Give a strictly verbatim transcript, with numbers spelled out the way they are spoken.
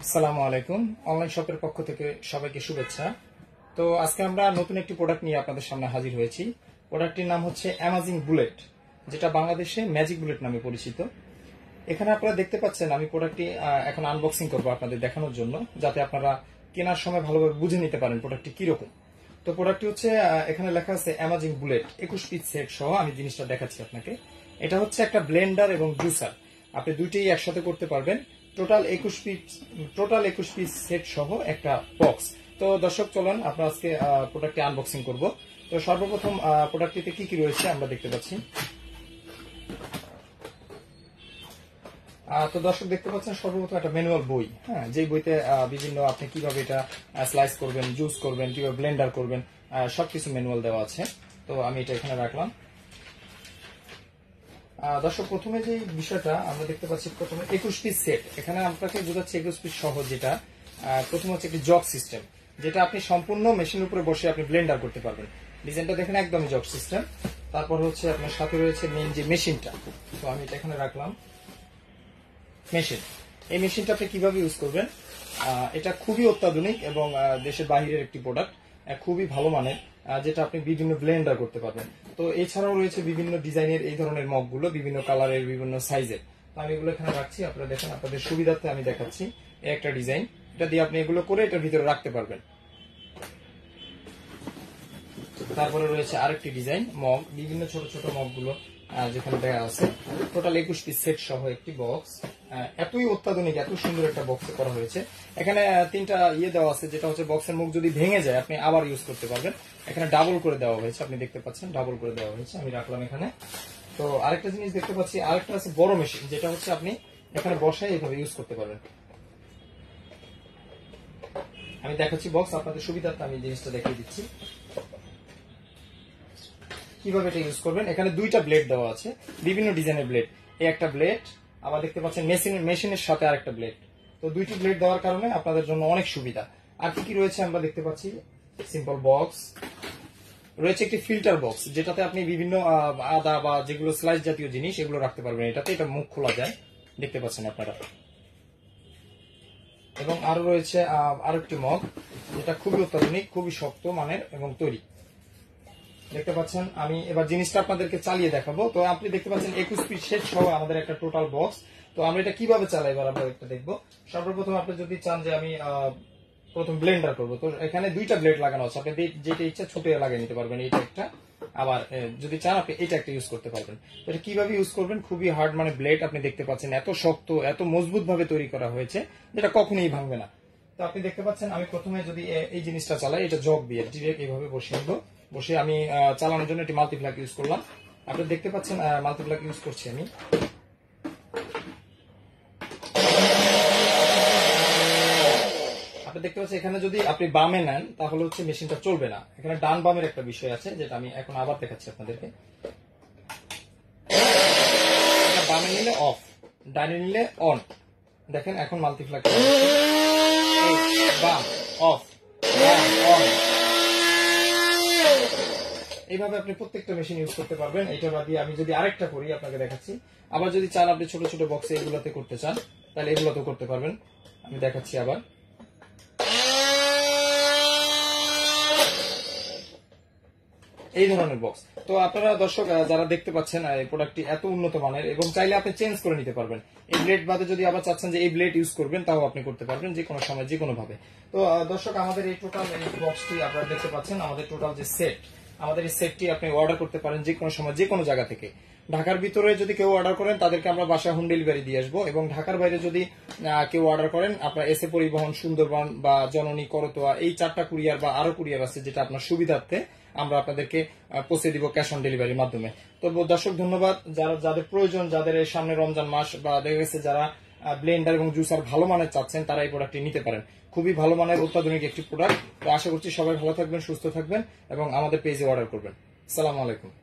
আসসালামু আলাইকুম। অনলাইন শপের পক্ষ থেকে সবাইকে শুভেচ্ছা। তো আজকে আমরা নতুন একটি প্রোডাক্ট নিয়ে আপনাদের সামনে হাজির হয়েছি। প্রোডাক্টটির নাম হচ্ছে অ্যামাজিং বুলেট, যেটা বাংলাদেশে ম্যাজিক বুলেট নামে পরিচিত। এখানে আপনারা দেখতে পাচ্ছেন আমি প্রোডাক্টটি এখন আনবক্সিং করবো আপনাদের দেখানোর জন্য, যাতে আপনারা কেনার সময় ভালোভাবে বুঝে নিতে পারেন প্রোডাক্টটি কিরকম। তো প্রোডাক্টটি হচ্ছে এখানে লেখা আছে অ্যামাজিং বুলেট একুশ পিস সেট সহ। আমি জিনিসটা দেখাচ্ছি আপনাকে। এটা হচ্ছে একটা ব্লেন্ডার এবং জুসার, আপনি দুইটাই একসাথে করতে পারবেন। টোটাল একুশ পিস টোটাল একুশ পিস সেট সহ একটা বক্স। তো দর্শক চলুন আমরা আজকে প্রোডাক্টটি আনবক্সিং করব। তো সর্বপ্রথম প্রোডাক্টটিতে কি কি রয়েছে আমরা দেখতে পাচ্ছি। তো দর্শক দেখতে পাচ্ছেন সর্বপ্রথম একটা ম্যানুয়াল বই, হ্যাঁ, যে বইতে বিভিন্ন আপনি কিভাবে এটা স্লাইস করবেন, জুস করবেন, কিভাবে ব্লেন্ডার করবেন সবকিছু ম্যানুয়াল দেওয়া আছে। তো আমি এটা এখানে রাখলাম। দর্শক প্রথমে যে বিষয়টা আমরা দেখতে পাচ্ছি, প্রথমে একুশ পিস সেট, এখানে আপনাকে বোঝাচ্ছে একুশ পিস সহ। যেটা প্রথম হচ্ছে একটি জগ সিস্টেম, যেটা আপনি সম্পূর্ণ মেশিনের উপরে বসে আপনি ব্লেন্ডার করতে পারবেন। ডিজাইনটা দেখেন একদমই জগ সিস্টেম। তারপর হচ্ছে আপনার সাথে রয়েছে মেইন যে মেশিনটা। তো আমি এটা এখানে রাখলাম। মেশিন, এই মেশিনটা আপনি কিভাবে ইউজ করবেন, এটা খুবই অত্যাধুনিক এবং দেশের বাহিরের একটি প্রোডাক্ট, খুবই ভালো মানের, যেটা আপনি বিভিন্ন ব্লেন্ডার করতে পারবেন। তো এছাড়াও রয়েছে বিভিন্ন ডিজাইনের এই ধরনের মগগুলো, বিভিন্ন কালারের, বিভিন্ন সাইজের। তো আমি এগুলো এখানে রাখছি, আপনারা দেখেন আপনাদের সুবিধার্থে আমি দেখাচ্ছি। এই একটা ডিজাইন, এটা দিয়ে আপনি এগুলো করে এটার ভিতরে রাখতে পারবেন। তারপরে রয়েছে আরেকটি ডিজাইন মগ, বিভিন্ন ছোট ছোট মগগুলো যেখানে দেওয়া আছে। টোটাল একুশ পিস সেট সহ একটি বক্স, এতই অত্যাধুনিক, এত সুন্দর একটা বক্স করা হয়েছে। এখানে তিনটা ইয়ে দেওয়া আছে, যেটা হচ্ছে বক্সের মুখ যদি ভেঙে যায় আপনি আবার ইউজ করতে পারবেন। এখানে ডাবল করে দেওয়া হয়েছে, আপনি দেখতে পাচ্ছেন ডাবল করে দেওয়া হয়েছে। আমি রাখলাম এখানে। তো আরেকটা জিনিস দেখতে পাচ্ছি, আরেকটা আছে বড় মেশিন, যেটা হচ্ছে আপনি এখানে বসায় এইভাবে ইউজ করতে পারবেন। আমি দেখাচ্ছি বক্স, আপনাদের সুবিধার্থে আমি জিনিসটা দেখিয়ে দিচ্ছি কিভাবে এটা ইউজ করবেন। এখানে দুইটা ব্লেড দেওয়া আছে, বিভিন্ন ডিজাইনের ব্লেড। এই একটা ব্লেড, আবার দেখতে পাচ্ছেন মেশিনের মেশিনের সাথে আরেকটা ব্লেড। তো দুইটি ব্লেড দেওয়ার কারণে আপনাদের জন্য অনেক সুবিধা। আর কি কি রয়েছে আমরা দেখতে পাচ্ছি, সিম্পল বক্স রয়েছে, একটি ফিল্টার বক্স, যেটাতে আপনি বিভিন্ন আদা বা যেগুলো স্লাইস জাতীয় জিনিস এগুলো রাখতে পারবেন এটাতে। এটা মুখ খোলা যায়, দেখতে পাচ্ছেন আপনারা। এবং আরো রয়েছে আরেকটি মগ, যেটা খুবই অত্যাধুনিক, খুবই শক্ত মানের এবং তৈরি, দেখতে পাচ্ছেন। আমি এবার জিনিসটা আপনাদেরকে চালিয়ে দেখাবো। তো আপনি দেখতে পাচ্ছেন একুশ পিস সেট সহ আমাদের একটা টোটাল বক্স। তো আমরা এটা কিভাবে চালাই এবার আমরা একটা দেখবো। সর্বপ্রথম আপনি যদি চান যে আমি প্রথম ব্লেন্ডার করবো, তো এখানে দুইটা ব্লেড লাগানো আছে, আপনি যেটা ইচ্ছা ছোট লাগিয়ে নিতে পারবেন। এইটা একটা, আবার যদি চান আপনি এটা একটা ইউজ করতে পারবেন। তো এটা কিভাবে ইউজ করবেন, খুবই হার্ড মানে ব্লেড, আপনি দেখতে পাচ্ছেন এত শক্ত, এত মজবুত ভাবে তৈরি করা হয়েছে, যেটা কখনোই ভাঙবে না। তো আপনি দেখতে পাচ্ছেন আমি প্রথমে যদি এই জিনিসটা চালাই, এটা জগ দিয়ে ডিরেক্ট এইভাবে বসিয়ে নেবো। বসে আমি চালানোর জন্য একটি মাল্টিপ্লাগ ইউজ করলাম। আপনি দেখতে পাচ্ছেন মাল্টিপ্লাগ ইউজ করছি আমি। আপনি দেখতে পাচ্ছেন এখানে যদি আপনি বামে নেন তাহলে হচ্ছে মেশিনটা চলবে না। এখানে ডান বামের একটা বিষয় আছে, যেটা আমি এখন আবার দেখাচ্ছি আপনাদেরকে। বামে নিলে অফ, ডানে নিলে অন। দেখেন এখন মাল্টিপ্লাগ বাম অফ অন, এইভাবে আপনি প্রত্যেকটা মেশিন ইউজ করতে পারবেন। এটা বাদে আমি যদি আরেকটা করি আপনাকে দেখাচ্ছি। আবার যদি চান আপনি ছোট ছোট বক্সে এগুলোতে করতে চান, তাহলে এগুলোতেও করতে পারবেন। আমি দেখাচ্ছি আবার। এই ধরনের বক্স। তো আপনারা দর্শক যারা দেখতে পাচ্ছেন এই প্রোডাক্টটি এত উন্নত মানের, এবং চাইলে আপনি চেঞ্জ করে নিতে পারবেন। এই ব্লেড বাদে যদি আবার চাচ্ছেন যে এই ব্লেড ইউজ করবেন, তাও আপনি করতে পারবেন যে কোনো সময় যে কোনো ভাবে। তো দর্শক আমাদের এই টোটাল এই বক্সটি আপনারা দেখতে পাচ্ছেন, আমাদের টোটাল যে সেট, আমাদের এই সেটটি আপনি অর্ডার করতে পারেন যে কোনো সময় যে কোনো জায়গা থেকে। ঢাকার ভিতরে যদি কেউ অর্ডার করেন তাদেরকে আমরা বাসায় হোম ডেলিভারি দিয়ে আসবো, এবং ঢাকার বাইরে যদি কেউ অর্ডার করেন আপনার এসে পরিবহন, সুন্দরবন বা জননী, করতোয়া, এই চারটা কুরিয়ার বা আরো কুরিয়ার আছে, যেটা আপনার সুবিধার্থে আমরা আপনাদেরকে পৌঁছে দিব ক্যাশ অন ডেলিভারির মাধ্যমে। তো দর্শক ধন্যবাদ। যারা যাদের প্রয়োজন, যাদের এই সামনে রমজান মাস বা দেখা গেছে যারা ব্লেন্ডার এবং জুসার ভালো মানের চাচ্ছেন, তারা এই প্রোডাক্টটি নিতে পারেন। খুবই ভালো মানের অত্যাধুনিক একটি প্রোডাক্ট। তো আশা করছি সবাই ভালো থাকবেন, সুস্থ থাকবেন এবং আমাদের পেজে অর্ডার করবেন। আসসালামু আলাইকুম।